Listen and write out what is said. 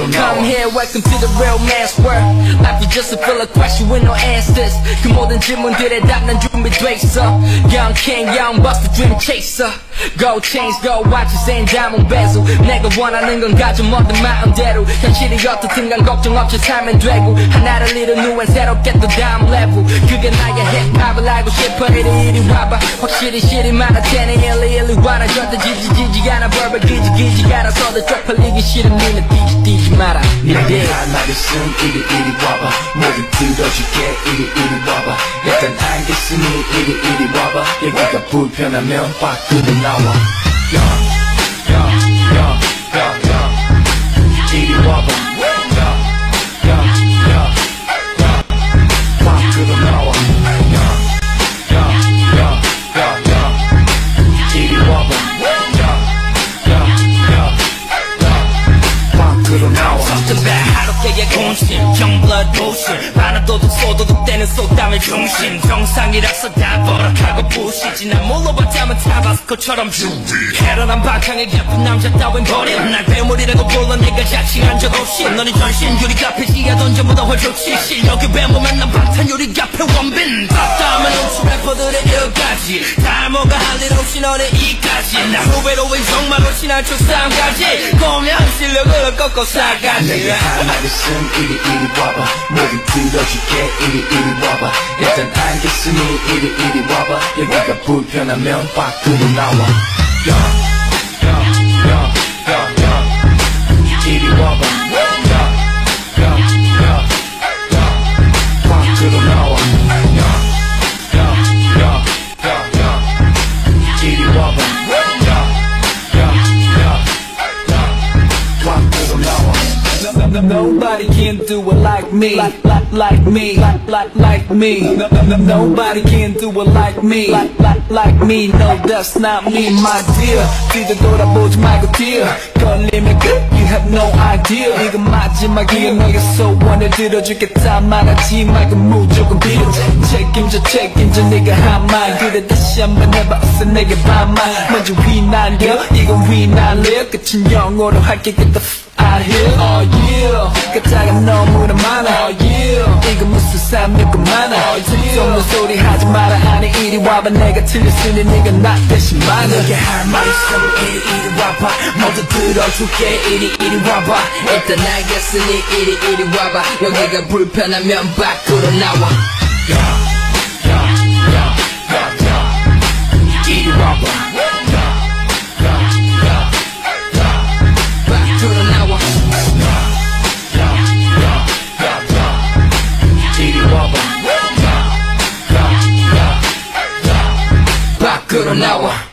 Come here, welcome to the real man's world. Life is just a full of questions with no answers. 그 모든 질문들에 답 난 준비돼 있어. Young king, young boss, the dream chaser. Gold chains, gold watches and diamond bezel. 내가 원하는 건 가져 모든 마음대로. 현실이 어떻든 간 걱정 없이 살면 되고. 하나를 잃은 후엔 새롭게 또 다음 level. 그게 나의 힙합을 알고 싶어. 이리 와봐. 확실히 실이 많아 테니 일리 와라. 절대 지지 않아. 벌벌 기지 않아서도 쪽팔리기 싫은 니는 뛰지 마라. 내게 할 말 있음 이리 와봐. 모두 들어줄게 이리 와봐. 일단 알겠으니 이리 와봐. 여기가 불편하면 밖으로 나와. 이리 와봐. 밖으로 나와. 이리 와봐. 밖으로 나와. Something bad 하루깨의 공심 Youngblood motion 바람도둑 쏘도둑 때는 속담의 중심 정상이라서 다 버럭하고 부시지 난 물러봤자면 타바스코처럼 해련한 박항의 예쁜 남자 따윈 버려 날 괴물이라고 불러 내가 자칭한 적 없이 너네 전신 유리 앞에 지하던 전부다 홀조치 실력이 외모면 난 방탄 유리 앞에 원빈 답답하면 훔치 래퍼들의 여기까지 다 뭐가 할 일 없이 너네 이까지 나 후배로 왜 정말 없이 날 축상까지 보면 실력으로 꺾고 싸가지 내게 할 말 있음 이리 와봐. 모두 들어줄게 이리 와봐. 일단 알겠으니 이리 와봐. 여기가 불편하면 밖으로 나와. 이리 와봐. 밖으로 나와. 이리 와봐. 밖으로 나와. Nobody can do it like me, like me, like me. Nobody can do it like me, like me. No, that's not me, my dear. 뒤도 돌아보지 말고 dear. 걸리면 good, you have no idea. 이건 마지막이야 너의 소원을 들어줄게 다 말하지 말고 무조건 빌어. 책임져 네가 한 말. 그래 다시 한번 해봐 어서 내게 반말. 먼저 휘날려 이건 휘날려. 끝은 영어로 할게 get the out here. Oh yeah 가짜가 너무나 많아. Oh yeah 이거 무슨 삶일까 많아. Oh yeah 없는 소리 하지 마라. 아니 이리 와봐. 내가 틀렸으니 네가 나 대신 말해. 내게 할 말 있으면 이리 와봐. 모두 들어줄게 이리 와봐. 일단 알겠으니 이리 와봐. 여기가 불편하면 밖으로 나와. 이리 와봐. 밖으로 나와.